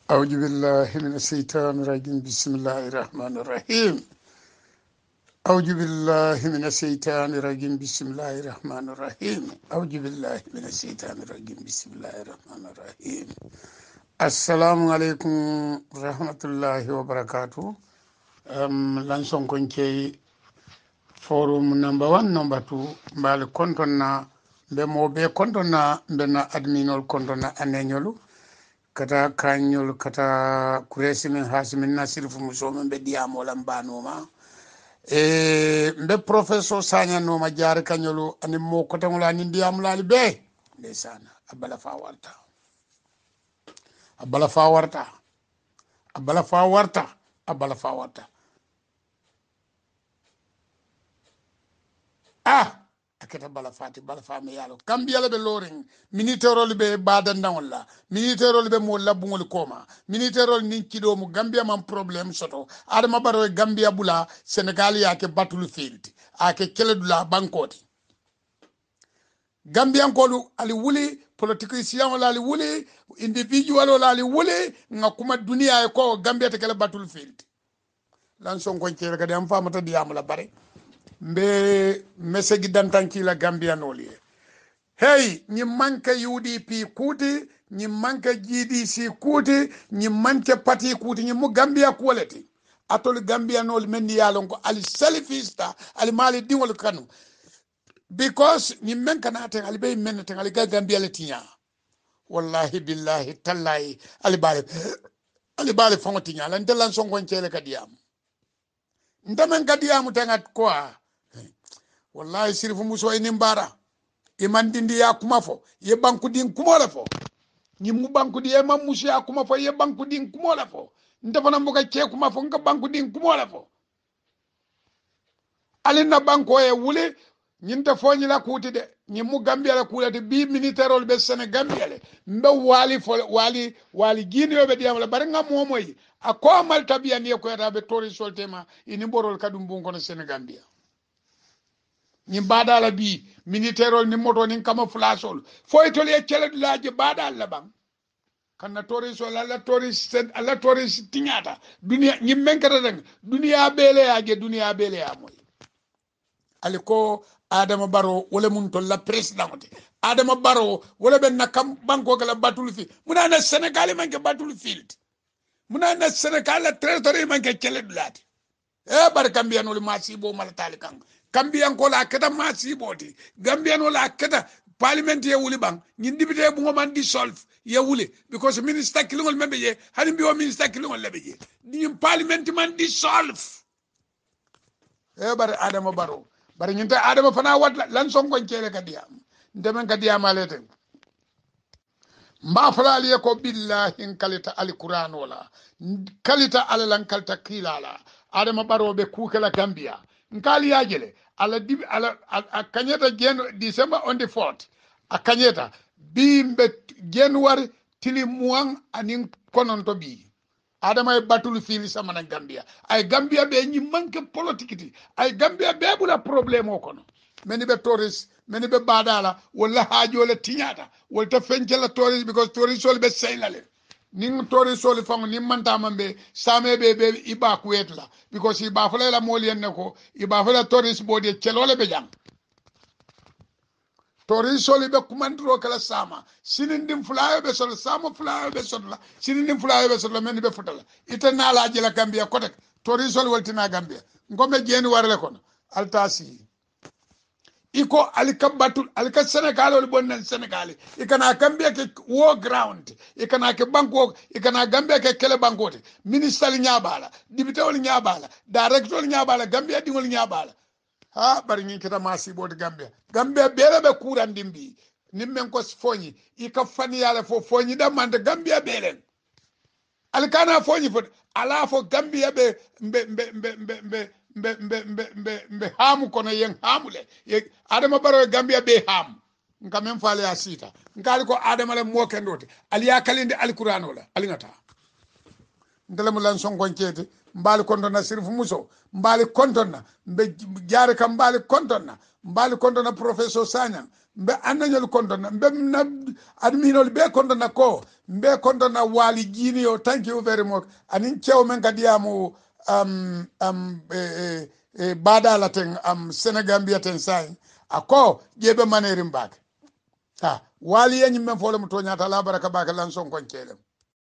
أعوذ بالله من الشيطان الرجيم بسم الله الرحمن الرحيم أعوذ بالله من الشيطان الرجيم بسم الله الرحمن الرحيم أعوذ بالله من الشيطان الرجيم بسم الله الرحمن الرحيم السلام عليكم ورحمة الله وبركاته lanson konke forum number 1 number 2 mbal kontonna be mo be kontonna be na adminol kontonna anenyolu kata kanyol kata kuresi min hasimin nasirfu musomin be diamo lambanoma mbe professeur sanya no ma jaar kanyolu ani mo kotamula ni diam lali be ndesana abala fa warta abala fa warta abala fa warta abala fa warta aketa bala fati bala fami yalo kambiyala be loring miniterol be badandaŋol la miniterol be mo labuŋol koma miniterol nin kido mu gambia man problème soto adama baro gambia bula senegal yake battlefield field ake keledula bankoti gambian kolu ali wuli politicien wala ali wuli individual wala ali wuli ngakuma dunia ko gambia te kele battlefield field lan son ko cere kadi am famata diam la bare mbe mesegi dantanki la gambia noli hey ñi manke UDP kuti ñi manke GDC kuti ñi manke parti kuti ñi mu gambia quality atol gambia noli men yalon ko ali selfista ali mali dingol kanu because ñi men kana ten ali be men ten ali gambia le tinya wallahi billahi tallahi ali bale fongo tinya lan delan songon cele kadiyam ndamen kadiyam tangat quoi wallahi sirifu muso ini mbara imandindi ya kumafo ye banku din kumola fo ni mu banku di e mam muso ya kumafo ye banku din kumola fo ndafana mbuga che kumafo nga banku din kumola fo alina banko e wule nyinta fonyi la kuti de ni mu gambia la kulati bi militaire be Sénégal le mbe wali fo wali gini yobe diam la bare nga momoy ako mal tabiya ni ko rabe tori soltema ini borol kadum bunko no Sénégambia ni badala bi militaire ni moto ni camouflage foy tole cele laaje badal la bang kanna tori so la tori tinyata dunia ni menkata dang dunia bele ya moy aliko adama baro wala mun to la president adama baro wala ben nakam banko kala battlefield muna na Sénégal manke battlefield muna na Sénégal la territoire manke cele dulati bar kambiano le masibo mal talikan kambian ko la keta masiboti gambiano la keta parliament ye wuli bang ñin député bu ngoman dissolve ye wuli because minister kilingol membe ye hani biwo minister kilingol lebe ye ñin parliament man dissolve bar adama baro bar ñinta adama fana wat lan sonko ciele kadiyam ndemen kadiyam alete mba falali ko billahi kalita alquran wala kalita alalan kalta kilala adama baro be kukela gambia nkali yajele ala kanyeta December on the 4th akanyeta bimbe January tili muang anin kononto bi adama e batul fili samana gambia ay gambia be ñi manke politique ay gambia be bula problème o kono meni be tourist meni be badala wala haajole tiñata wala ta fencela tourist because tourist sol be seylale ning tori soli fang ni manta mambe same be iba kuetla because iba fala la molien nako iba fala toris bodi celole be jang tori soli be kumandro kala sama sinindim fulayo be sol sama fulayo be sol la sinindim fulayo be sol men be futala itana la jela gambia kotek tori soli waltina gambia ngombe jeni warle kono altasi iko alikabatul alika Sénégal wala bonnen Sénégal ikana gambia ke war ground ikana ke banko ikana gambia ke kele bankote ministre nyabala député wala nyabala directeur nyabala gambia dingol nyabala ha bari ngi kita masibo de gambia bele be kuran dimbi nimmen ko foñi ika fani yala fo foñi da mande gambia belen alikana foñi fo ala fo gambia be mbe hamu kono yen hamule adama baro gambia be ham nka men fale asita nkali ko adama le mokendote ali ya kalinde alquran wala alingata ndele mo lan son goncete mbali kontona sirfu muso mbali kontona mbe jaare kam mbali kontona professeur Sagna mbe annanyol kondona mbe na adminol be kondona ko mbe kondona wali jini yo thank you very much anin cew men kadiamu bada laten Senegambia ten sai ako jebe manerim bak ha wali yanyi men fole mo toñata la baraka baka lan son kon celem